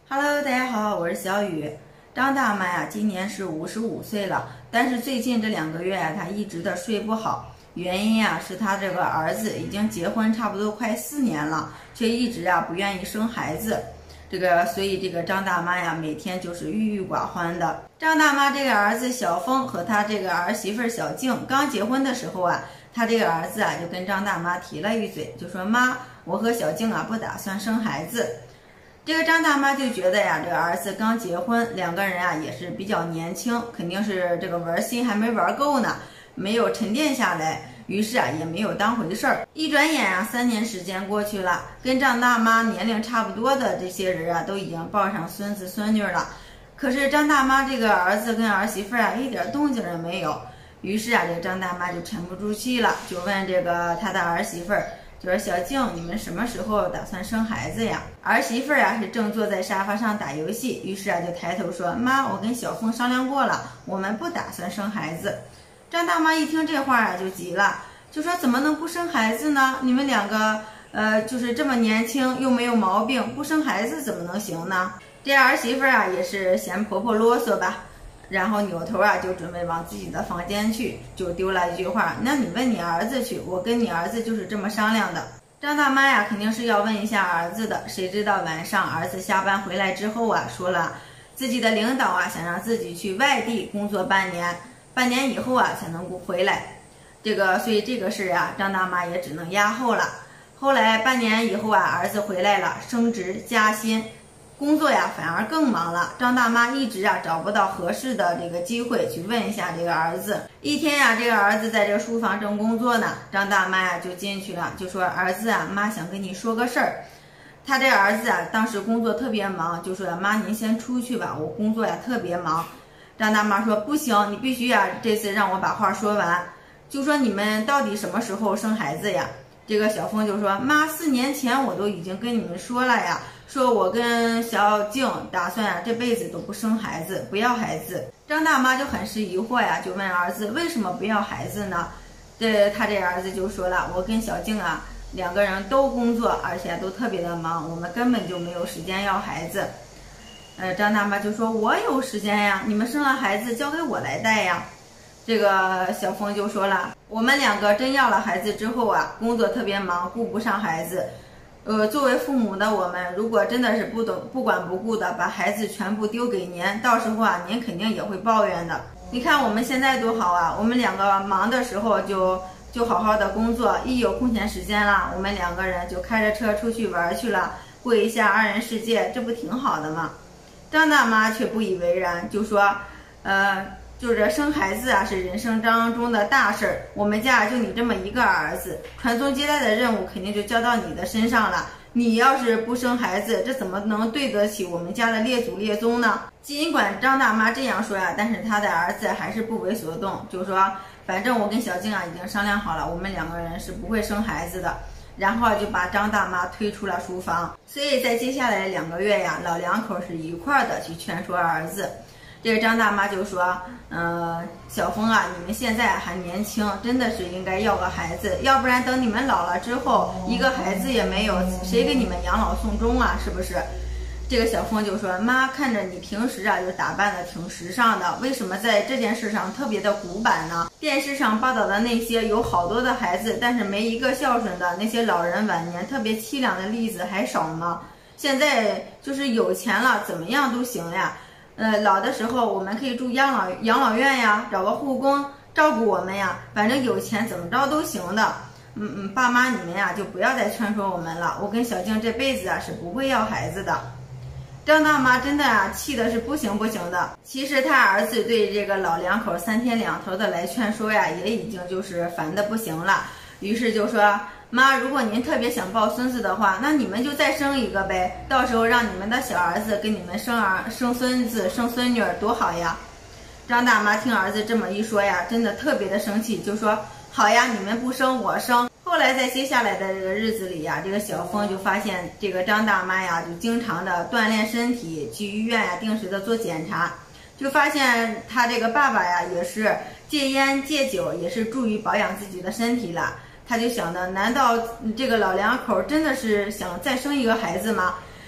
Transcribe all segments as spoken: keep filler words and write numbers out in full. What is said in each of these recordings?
Hello， 大家好，我是小雨。张大妈呀，今年是五十五岁了，但是最近这两个月呀，她一直的睡不好。原因呀，是她这个儿子已经结婚差不多快四年了，却一直啊不愿意生孩子。这个，所以这个张大妈呀，每天就是郁郁寡欢的。张大妈这个儿子小峰和他这个儿媳妇小静刚结婚的时候啊，他这个儿子啊就跟张大妈提了一嘴，就说妈，我和小静啊不打算生孩子。这个张大妈就觉得呀，这个儿子刚结婚，两个人啊也是比较年轻，肯定是这个玩心还没玩够呢，没有沉淀下来，于是啊也没有当回事儿。一转眼啊，三年时间过去了，跟张大妈年龄差不多的这些人啊，都已经抱上孙子孙女了。可是张大妈这个儿子跟儿媳妇啊，一点动静也没有。于是啊，这个张大妈就沉不住气了，就问这个她的儿媳妇儿。就说小静，你们什么时候打算生孩子呀？儿媳妇儿啊是正坐在沙发上打游戏，于是啊就抬头说：“妈，我跟小峰商量过了，我们不打算生孩子。”张大妈一听这话啊就急了，就说：“怎么能不生孩子呢？你们两个呃就是这么年轻又没有毛病，不生孩子怎么能行呢？”这儿媳妇儿啊也是嫌婆婆啰嗦吧。然后扭头啊，就准备往自己的房间去，就丢了一句话：“那你问你儿子去，我跟你儿子就是这么商量的。”张大妈呀，肯定是要问一下儿子的。谁知道晚上儿子下班回来之后啊，说了自己的领导啊想让自己去外地工作半年，半年以后啊才能够回来。这个，所以这个事啊，张大妈也只能压后了。后来半年以后啊，儿子回来了，升职加薪。工作呀，反而更忙了。张大妈一直啊找不到合适的这个机会去问一下这个儿子。一天呀，这个儿子在这个书房正工作呢，张大妈呀就进去了，就说：“儿子啊，妈想跟你说个事儿。”他这儿子啊，当时工作特别忙，就说：“妈，您先出去吧，我工作呀特别忙。”张大妈说：“不行，你必须呀，这次让我把话说完。就说你们到底什么时候生孩子呀？”这个小峰就说：“妈，四年前我都已经跟你们说了呀。”说我跟小静打算啊这辈子都不生孩子，不要孩子。张大妈就很是疑惑呀，就问儿子为什么不要孩子呢？这他这儿子就说了，我跟小静啊两个人都工作，而且都特别的忙，我们根本就没有时间要孩子。呃，张大妈就说，我有时间呀，你们生了孩子交给我来带呀。这个小峰就说了，我们两个真要了孩子之后啊，工作特别忙，顾不上孩子。呃，作为父母的我们，如果真的是不懂不管不顾的把孩子全部丢给您，到时候啊，您肯定也会抱怨的。你看我们现在多好啊，我们两个忙的时候就就好好的工作，一有空闲时间了，我们两个人就开着车出去玩去了，过一下二人世界，这不挺好的吗？张大妈却不以为然，就说，呃。就是生孩子啊，是人生当中的大事儿。我们家就你这么一个儿子，传宗接代的任务肯定就交到你的身上了。你要是不生孩子，这怎么能对得起我们家的列祖列宗呢？尽管张大妈这样说呀，但是她的儿子还是不为所动，就说反正我跟小静啊已经商量好了，我们两个人是不会生孩子的。然后就把张大妈推出了书房。所以在接下来两个月呀，老两口是一块儿的去劝说儿子。这个张大妈就说，呃，小峰啊，你们现在还年轻，真的是应该要个孩子，要不然等你们老了之后，一个孩子也没有，谁给你们养老送终啊？是不是？这个小峰就说，妈，看着你平时啊就打扮的挺时尚的，为什么在这件事上特别的古板呢？电视上报道的那些有好多的孩子，但是没一个孝顺的，那些老人晚年特别凄凉的例子还少吗？现在就是有钱了，怎么样都行呀。呃，老的时候我们可以住养老养老院呀，找个护工照顾我们呀，反正有钱怎么着都行的。嗯嗯，爸妈你们呀就不要再劝说我们了，我跟小静这辈子啊是不会要孩子的。张大妈真的啊气的是不行不行的。其实他儿子对这个老两口三天两头的来劝说呀，也已经就是烦的不行了。于是就说，妈，如果您特别想抱孙子的话，那你们就再生一个呗，到时候让你们的小儿子给你们生儿生孙子生孙女儿多好呀。张大妈听儿子这么一说呀，真的特别的生气，就说好呀，你们不生我生。后来在接下来的这个日子里呀，这个小峰就发现这个张大妈呀就经常的锻炼身体，去医院呀定时的做检查，就发现他这个爸爸呀也是戒烟戒酒，也是注意保养自己的身体了。他就想的，难道这个老两口真的是想再生一个孩子吗？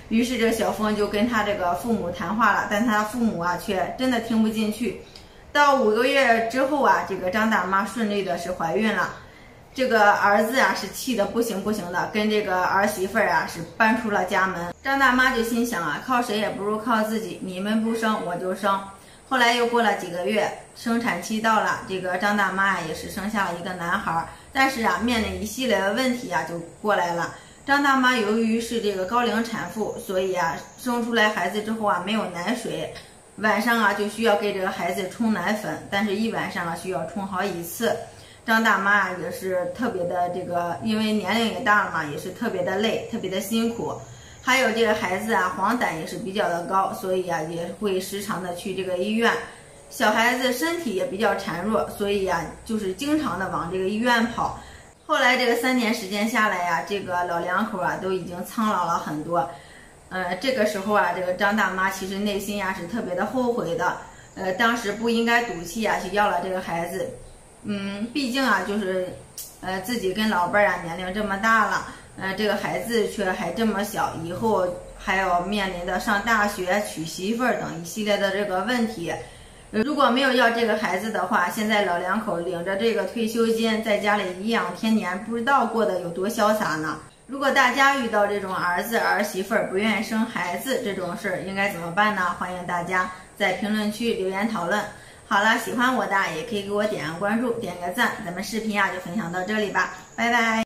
于是这个小峰就跟他这个父母谈话了，但他父母啊却真的听不进去。到五个月之后啊，这个张大妈顺利的是怀孕了。这个儿子啊是气得不行不行的，跟这个儿媳妇儿啊是搬出了家门。张大妈就心想啊，靠谁也不如靠自己，你们不生我就生。后来又过了几个月，生产期到了，这个张大妈啊也是生下了一个男孩，但是啊面临一系列的问题啊就过来了。张大妈由于是这个高龄产妇，所以啊生出来孩子之后啊没有奶水，晚上啊就需要给这个孩子冲奶粉，但是一晚上啊需要冲好几次。张大妈啊也是特别的这个，因为年龄也大了嘛，也是特别的累，特别的辛苦。还有这个孩子啊黄疸也是比较的高，所以啊也会时常的去这个医院。小孩子身体也比较孱弱，所以啊就是经常的往这个医院跑。后来这个三年时间下来呀、啊，这个老两口啊都已经苍老了很多。呃，这个时候啊，这个张大妈其实内心呀、啊、是特别的后悔的。呃，当时不应该赌气啊去要了这个孩子。嗯，毕竟啊，就是，呃，自己跟老伴儿啊年龄这么大了，呃，这个孩子却还这么小，以后还要面临的上大学、娶媳妇儿等一系列的这个问题。呃如果没有要这个孩子的话，现在老两口领着这个退休金，在家里颐养天年，不知道过得有多潇洒呢。如果大家遇到这种儿子儿媳妇儿不愿意生孩子这种事儿，应该怎么办呢？欢迎大家在评论区留言讨论。好了，喜欢我的也可以给我点个关注，点个赞，咱们视频啊就分享到这里吧，拜拜。